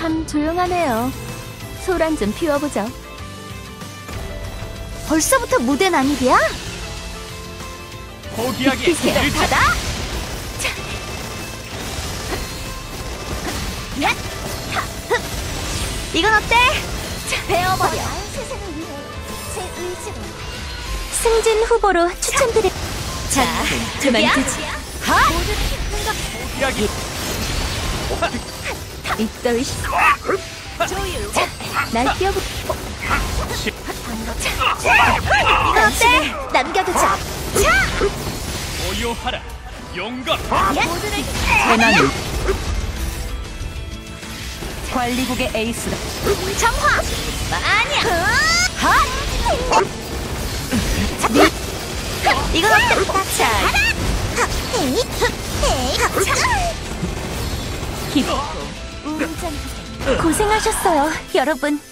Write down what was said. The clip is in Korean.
참 조용하네요. 소란 좀 피워보죠. 벌써부터 무대 난입이야? 포기하기 일자. 가다! 이건 어때? 베어버려. 세상을 위해 제 의지로. 승진 후보로 추천드릴. 자, 그만두지. 포기하기. 이따위시. 조율. 날 뛰어보. 이건 어때? 남겨두자. 고요하라. 용감. 재난은 관리국의 에이스다. 정화. 아니야. 이건 어때? 자, 고생하셨어요, 여러분.